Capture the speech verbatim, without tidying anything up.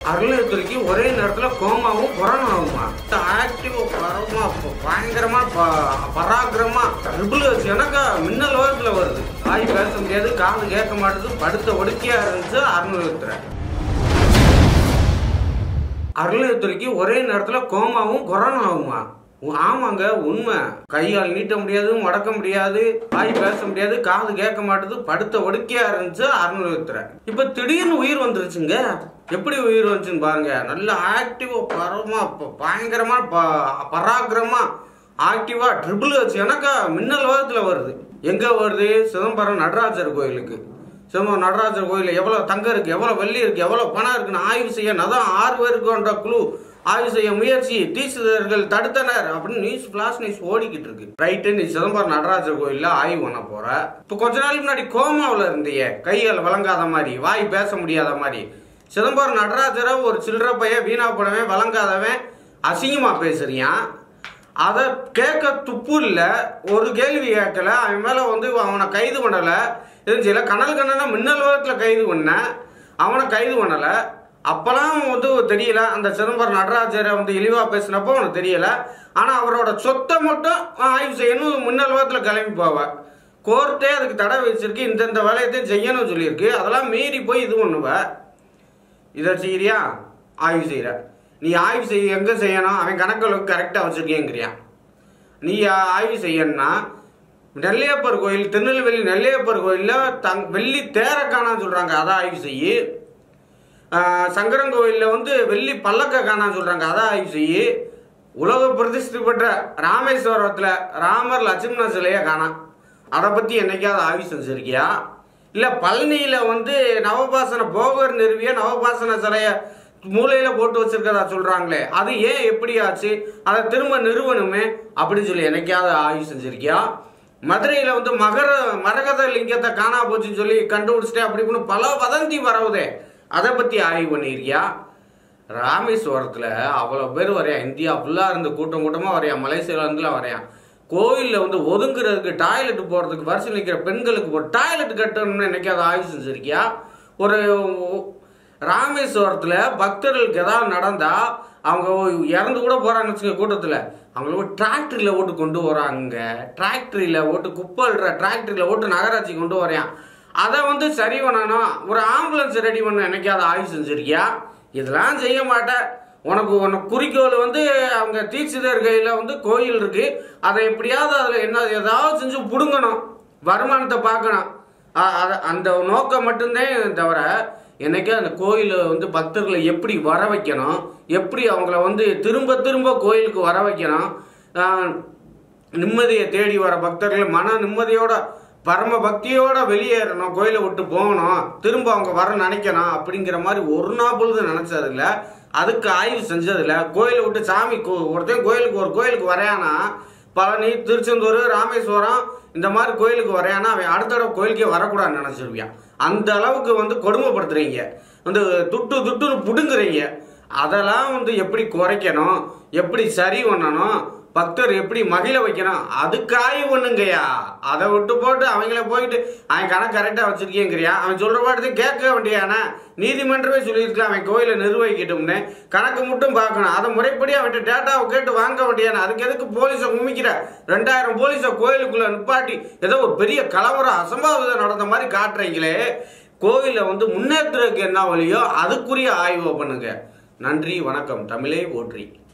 அருள்நிலையத்துறைக்கு ஒரே நேரத்தில் கோமாவும் கொரோனாவுமா ஆக்டிவ் பரமா பயங்கரமா பராக்கிரமா ட்ரிபிள் எனக்கு மின்னல் வேகத்தில் வருது. வாய் பேச முடியாது, காது கேட்க மாட்டேது, படுத்த ஒடுக்கியா இருந்துச்சு அருள்நிலையத்துறை. அருள்நிலையத்துறைக்கு ஒரே நேரத்தில் கோமாவும் கொரோனாவுமா. ஆமாங்க, உண்மை. கையால் நீட்ட முடியாது, மடக்க முடியாது, வாய் பேச முடியாது, காது கேட்க மாட்டேது, படுத்த ஒடுக்கியா இருந்துச்சு அருள்நிலையத்துறை. இப்ப திடீர்னு உயிர் வந்துருச்சுங்க. எப்படி உயிர் வந்துச்சுன்னு பாருங்க. நல்ல ஆக்டிவா பரமா பயங்கரமா பராக்கிரமா ஆக்டிவா ட்ரிபிள் வச்சு எனக்கு மின்னல் வேகத்துல வருது. எங்க வருது? சிதம்பரம் நடராஜர் கோயிலுக்கு. சிதம்பரம் நடராஜர் கோயில எவ்வளவு தங்கம் இருக்கு, எவ்வளவு வெள்ளி இருக்கு, எவ்வளவு பணம் இருக்குன்னு ஆய்வு செய்ய நதான் ஆறு பேருக்குன்ற குழு ஆய்வு செய்ய முயற்சி தீட்சிதர்கள் தடுத்தனர் அப்படின்னு நியூஸ் பிளாஷ் நியூஸ் ஓடிக்கிட்டு இருக்கு. ரைட்டு, நீ சிதம்பரம் நடராஜர் கோயில்ல ஆய்வு பண்ண போற. இப்ப கொஞ்ச நாள் முன்னாடி கோமாவில் இருந்திய, கையால் வழங்காத மாதிரி, வாய் பேச முடியாத மாதிரி. சிதம்பரம் நடராஜரை ஒரு சில்லற பைய, வீணா போனவன், வழங்காதவன், அசிங்கமா பேசுறியான். அதை கேட்க துப்பு இல்ல, ஒரு கேள்வி கேட்கல. அவன் மேல வந்து அவனை கைது பண்ணல. இருந்துச்சுல கனல் கண்ணனா மின்னல் வேகத்துல கைது பண்ண, அவனை கைது பண்ணல. அப்பெல்லாம் வந்து தெரியல, அந்த சிதம்பரம் நடராஜரை வந்து இழிவா பேசினப்போ அவனுக்கு தெரியல. ஆனா அவரோட சொத்தை மட்டும் ஆய்வு செய்யணும், மின்னல் வேகத்துல கிளம்பி போவ. கோர்ட்டே அதுக்கு தடை வச்சிருக்கு, இந்தந்த வேலையத்தையும் செய்யணும்னு சொல்லியிருக்கு. அதெல்லாம் மீறி போய் இது பண்ணுவ. இதை செய்யறியா? ஆய்வு செய்யற. நீ ஆய்வு செய்ய எங்க செய்யணும்? அவன் கணக்கு கரெக்டா வச்சிருக்கேங்கிறியா? நீ ஆய்வு செய்யணும்னா நெல்லையப்பர் கோயில், திருநெல்வேலி நெல்லையப்பர் கோயில்ல தங் வெள்ளி தேர காணான்னு சொல்றாங்க, அதை ஆய்வு செய்யி. சங்கரங்கோயிலில் வந்து வெள்ளி பல்லக்க காணான்னு சொல்றாங்க, அதை ஆய்வு செய்யி. உலக பிரதிஷ்டை பெற்ற ராமேஸ்வரத்தில் ராமர் லட்சுமண சிலையை காணாம், அதை பத்தி என்னைக்காவது ஆய்வு செஞ்சிருக்கியா? இல்ல பழனியில வந்து நவபாசன போகர் நிறுவிய நவபாசன சிலைய மூலையில போட்டு வச்சிருக்கதா சொல்றாங்களே, அது ஏன் எப்படி ஆச்சு, அதை திரும்ப நிறுவனமே அப்படின்னு சொல்லி என்னைக்காவது ஆய்வு செஞ்சிருக்கியா? மதுரையில வந்து மகர மரகத லிங்கத்தை காணா போச்சுன்னு சொல்லி கண்டுபிடிச்சிட்டே அப்படி இப்படின்னு பல வதந்தி வரவுதே, அதை பத்தி ஆய்வு பண்ணிருக்கியா? ராமேஸ்வரத்துல அவ்வளவு பேர் வரையா, இந்தியா ஃபுல்லா இருந்து கூட்டம் கூட்டமா வரையா, மலேசியால இருந்துலாம் வரையா. கோயிலில் வந்து ஒதுங்குறதுக்கு, டாய்லெட் போகிறதுக்கு வரிசை நிற்கிற பெண்களுக்கு ஒரு டாய்லெட் கட்டணும்னு என்னைக்காவது ஆய்வு செஞ்சிருக்கியா? ஒரு ராமேஸ்வரத்தில் பக்தர்களுக்கு ஏதாவது நடந்தா அவங்க இறந்து கூட போறாங்கன்னு வச்சுக்க, கூட்டத்தில் அவங்கள டிராக்டரியில் ஓட்டு கொண்டு வராங்க, டிராக்டரியில் ஓட்டு குப்பல்ற டிராக்டரியில் ஓட்டு நகராட்சி கொண்டு வரையான். அதை வந்து சரி பண்ணணும், ஒரு ஆம்புலன்ஸ் ரெடி பண்ண என்னைக்காவது ஆய்வு செஞ்சிருக்கியா? இதெல்லாம் செய்ய மாட்டேன். உனக்கு உனக்கு குறிக்கோள் வந்து அவங்க தீட்சிதர் கையில் வந்து கோயில் இருக்கு, அதை எப்படியாவது அதில் என்ன ஏதாவது செஞ்சு பிடுங்கணும், வருமானத்தை பார்க்கணும். அந்த நோக்கம் மட்டும்தான் தவிர என்னைக்கு அந்த கோயிலை வந்து பக்தர்களை எப்படி வர வைக்கணும், எப்படி அவங்கள வந்து திரும்ப திரும்ப கோயிலுக்கு வர வைக்கணும், நிம்மதியை தேடி வர பக்தர்கள் மன நிம்மதியோட பரம பக்தியோட வெளியேறணும், கோயிலை விட்டு போகணும், திரும்ப அவங்க வர நினைக்கணும் அப்படிங்கிற மாதிரி ஒரு நாள் பொழுது நினைச்சது இல்லை. அதுக்கு ஆய்வு செஞ்சதில்ல. கோயிலை விட்டு சாமி ஒருத்தன் கோயிலுக்கு ஒரு கோயிலுக்கு வரையானா, பழனி, திருச்செந்தூர், ராமேஸ்வரம் இந்த மாதிரி கோயிலுக்கு வரையானா அவன் அடுத்த தடவை கோயிலுக்கே வரக்கூடாதுன்னு நினைச்சிருவியான். அந்த அளவுக்கு வந்து கொடுமைப்படுத்துறீங்க, வந்து துட்டு துட்டுன்னு புடுங்குறீங்க. அதெல்லாம் வந்து எப்படி குறைக்கணும், எப்படி சரி பண்ணணும், பக்தர் எப்படி மகிழ வைக்கணும், அதுக்கு ஆய்வு பண்ணுங்கய்யா. அதை விட்டு போட்டு அவங்கள போயிட்டு அவன் கணக்கு கரெக்டாக வச்சிருக்கேங்கிறியா? அவன் சொல்ற பாட்டு கேட்க வேண்டியானா? நீதிமன்றமே சொல்லியிருக்கலாம் அவன் கோயிலை நிர்வகிக்கட்டும்னு, கணக்கு மட்டும் பார்க்கணும். அதை முறைப்படி அவன்கிட்ட டேட்டாவை கேட்டு வாங்க வேண்டியானா? அதுக்கு எதுக்கு போலீஸை குமிக்கிற? ரெண்டாயிரம் போலீஸை கோயிலுக்குள்ள நிப்பாட்டி ஏதோ ஒரு பெரிய கலவரம் அசம்பாவிதம் நடந்த மாதிரி காட்டுறீங்களே. கோயிலை வந்து முன்னேற்றத்துக்கு என்ன வழியோ அதுக்குரிய ஆய்வை பண்ணுங்க. நன்றி, வணக்கம். தமிழே போற்றி.